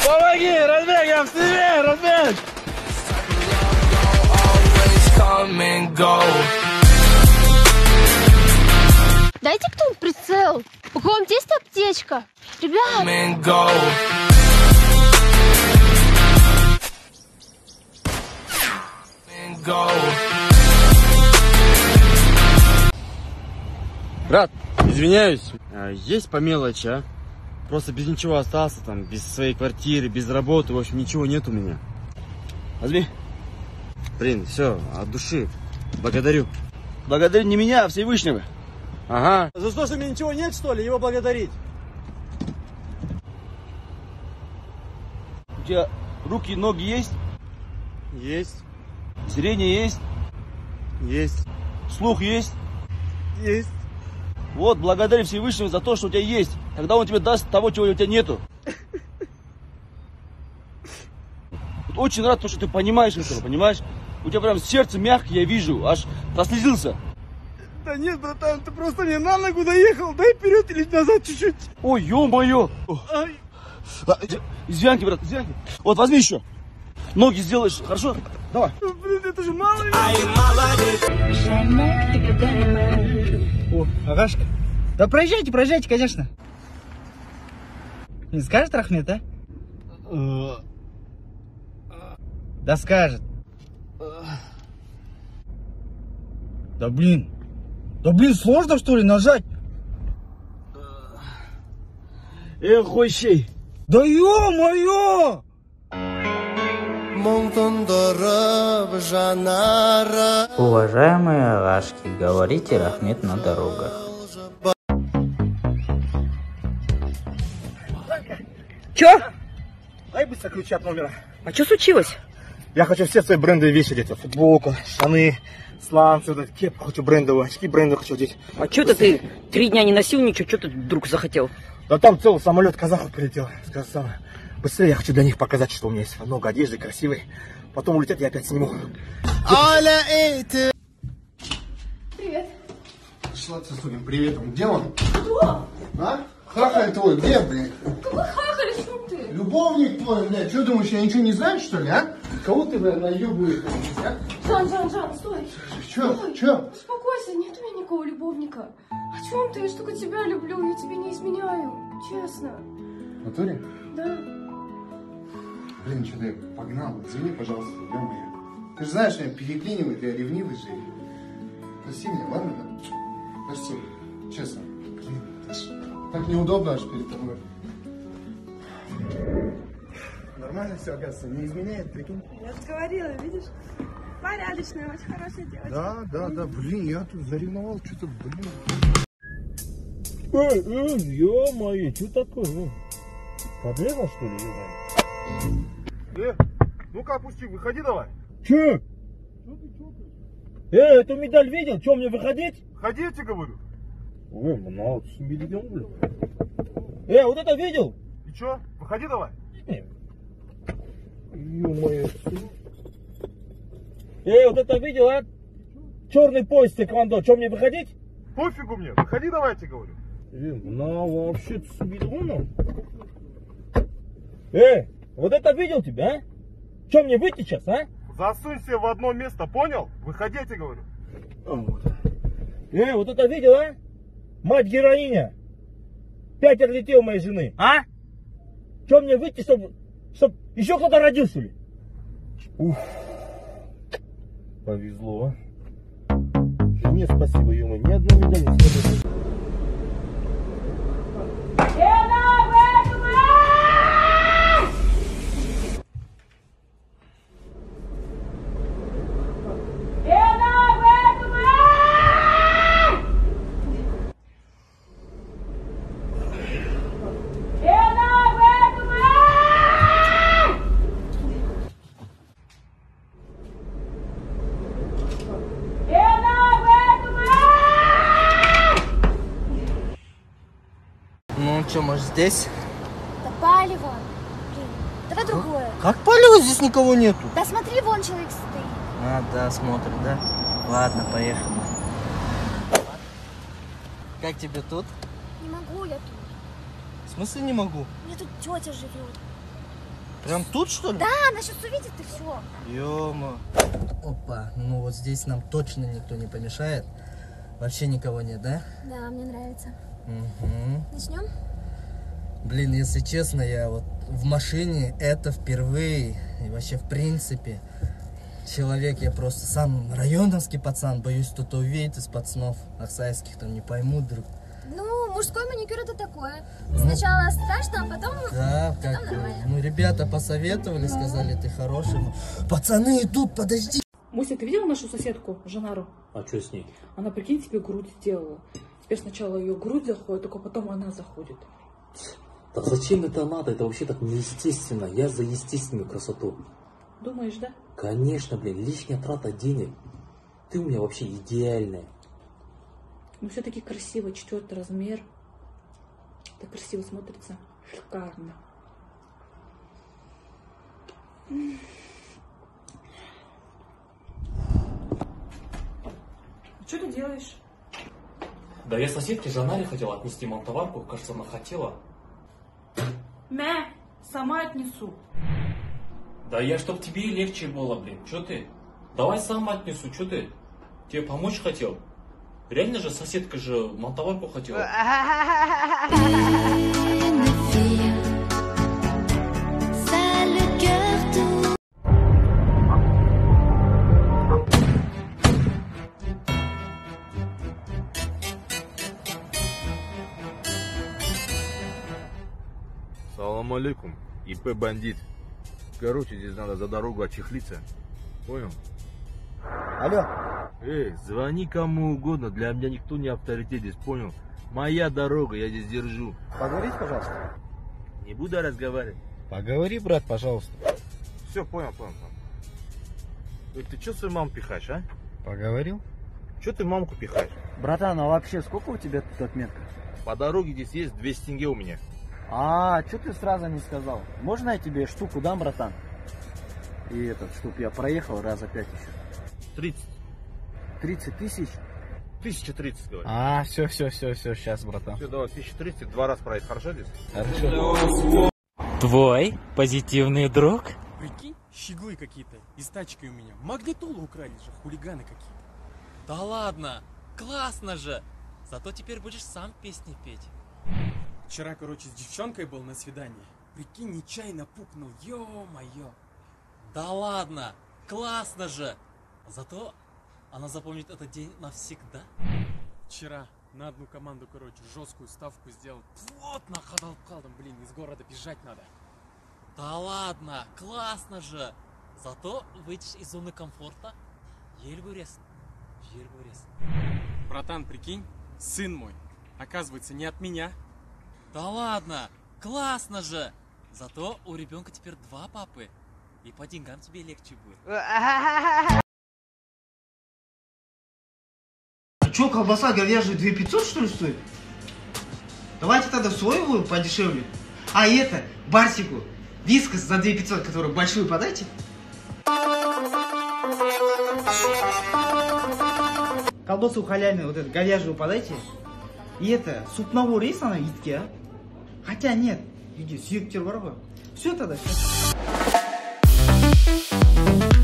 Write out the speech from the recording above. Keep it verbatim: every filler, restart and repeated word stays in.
Помоги, Разбег, я в себе, Разбег! Дайте кто-нибудь прицел. У кого-нибудь есть аптечка? Ребят! Брат, извиняюсь, есть по мелочи, а? Просто без ничего остался, там, без своей квартиры, без работы, в общем, ничего нет у меня. Возьми. Блин, все, от души. Благодарю. Благодари не меня, а Всевышнего. Ага. За то, что у меня ничего нет, что ли, его благодарить? У тебя руки и ноги есть? Есть. Зрение есть? Есть. Слух есть? Есть. Вот, благодари Всевышнего за то, что у тебя есть. Тогда он тебе даст того, чего у тебя нету. Очень рад, что ты понимаешь это, понимаешь? У тебя прям сердце мягкое, я вижу, аж прослезился. Да нет, братан, ты просто мне на ногу доехал. Дай вперед или назад чуть-чуть. Ой, ё-моё. Извянки, брат, извянки. Вот, возьми еще. Ноги сделаешь, хорошо? Давай. Блин, это же мало. О, Агашка. Да проезжайте, проезжайте, конечно. Не скажет Рахмет, а? Да скажет. Да блин. Да блин, сложно что ли нажать? Эх, хойщей. Да ё-моё! Уважаемые агашки, говорите Рахмет на дорогах. Чё? Дай быстро ключи от номера. А что случилось? Я хочу все свои бренды вещи одеть. Футболку, штаны, сланцы, вот кепку хочу брендовую, очки брендовые хочу одеть. А что-то ты три дня не носил ничего, что ты вдруг захотел? Да там целый самолет казахов прилетел с Казахстана. Быстрее я хочу для них показать, что у меня есть много одежды красивой. Потом улетят, я опять сниму. Привет. Шла с Сулем, привет. Где он? Кто? А? Хахаль твой, где, блядь? Какой хахаль, что ты? Любовник твой, блядь. Что думаешь, я ничего не знаю, что ли, а? Кого ты, блядь, наебываешь, а? Жан, Жан, Жан, стой. Че? Стой. Че? Успокойся, нет у меня никакого любовника. О чем ты? Я ж только тебя люблю, я тебе не изменяю. Честно. В натуре? Да. Блин, что-то я погнал. Извини, пожалуйста, ё-моё. Ты же знаешь, меня переклинивает, я ревнивый же. Прости меня, ладно? Прости. Честно. Блин, так неудобно аж перед тобой. Нормально все, оказывается, не изменяет, прикинь. Я же говорила, видишь? Порядочная, очень хорошая девочка. Да, да, да, блин, я тут заревновал, что-то, блин. Эй, эй, ё-моё, что такое? Ну, подрезал, что ли, ё-моё? Э, ну-ка опусти, выходи давай. Че? Эй, эту медаль видел? Че, мне выходить? Ходи, я тебе говорю. Ой, много себе видел, блин. Эй, вот это видел? И че? Выходи давай. Ё-моё. Эй, вот это видел, а? Черный пояс тэквондо. Че, мне выходить? Пофигу мне, выходи давай, я тебе говорю. Эй, на, вообще-то себе видел. Эй, вот это видел тебя, а? Че, мне выйти сейчас, а? Засунь себе в одно место, понял? Выходи, я тебе говорю. Эй, вот это видел, а? Мать героиня. Пятеро детей у моей жены, а? Че, мне выйти, чтобы чтоб еще кто-то родился, что ли? Уф. Повезло. Жене спасибо, ё-моё, ни одной медали не следует. Ну что, может здесь? Да палево. Блин, давай другое. Как палево? Здесь никого нету. Да смотри, вон человек стоит. А, да, смотрит, да? Ладно, поехали. Как тебе тут? Не могу я тут. В смысле не могу? Мне тут тетя живет. Прям тут, что ли? Да, она сейчас увидит и все. Ё-мо. Опа, ну вот здесь нам точно никто не помешает. Вообще никого нет, да? Да, мне нравится. Угу. Начнем? Блин, если честно, я вот в машине это впервые. И вообще, в принципе, человек, я просто сам районовский пацан, боюсь, кто-то увидит из пацанов аксайских, там не поймут друг. Ну, мужской маникюр это такое. Сначала страшно, а потом... Да, как потом нормально. ну, ребята посоветовали, сказали, ты хороший. Пацаны идут, подожди. Муся, ты видела нашу соседку, Жанару? А что с ней? Она, прикинь, тебе грудь сделала. Теперь сначала ее грудь заходит, только потом она заходит. Да зачем это надо? Это вообще так неестественно. Я за естественную красоту. Думаешь, да? Конечно, блин, лишняя трата денег. Ты у меня вообще идеальная. Но все-таки красиво, четвертый размер. Так красиво смотрится. Шикарно. Что ты делаешь? Да я соседке Жанаре хотела отнести монтоварку. Кажется, она хотела. Мя, сама отнесу. Да я чтоб тебе легче было, блин. Че ты? Давай сам отнесу, че ты? Тебе помочь хотел? Реально же соседка же монтоварку хотела. Салам алейкум, ИП бандит. Короче, здесь надо за дорогу отчехлиться. Понял? Алло. Эй, звони кому угодно, для меня никто не авторитет здесь, понял? Моя дорога, я здесь держу. Поговорите, пожалуйста. Не буду разговаривать. Поговори, брат, пожалуйста. Все, понял, понял, понял. Эй, ты что свою маму пихаешь, а? Поговорил? Че ты мамку пихаешь? Братан, а вообще сколько у тебя тут отметка? По дороге здесь есть двести тенге у меня. А, что ты сразу не сказал? Можно я тебе штуку дам, братан? И этот, чтоб я проехал раза пять еще. тридцать. тридцать тысяч? Тысяча тридцать, говорю. А, все, все, все, все, сейчас, братан. Все, давай, тысяча тридцать, два раза проехать, хорошо здесь? Хорошо. Твой позитивный друг? Прикинь, щеглы какие-то из тачки у меня. Магнитолу украли же, хулиганы какие-то. Да ладно, классно же. Зато теперь будешь сам песни петь. Вчера, короче, с девчонкой был на свидании. Прикинь, нечаянно пукнул, ё-моё. Да ладно, классно же. Зато она запомнит этот день навсегда. Вчера на одну команду, короче, жесткую ставку сделал. Плотно ходал калдом, блин, из города бежать надо. Да ладно, классно же. Зато выйдешь из зоны комфорта. Ельгурес. Ельгурес. Братан, прикинь, сын мой, оказывается, не от меня. Да ладно, классно же. Зато у ребенка теперь два папы. И по деньгам тебе легче будет. А чё, колбаса говяжья две тысячи пятьсот, что ли, стоит? Давайте тогда соевую подешевле. А это, Барсику, вискас за две тысячи пятьсот, которую большую подайте. Колбасу халяльную, вот эту говяжью подайте. И это, сутного рейса на итке, а? Хотя нет, иди, сүйектер бар ғой. Все тогда, все.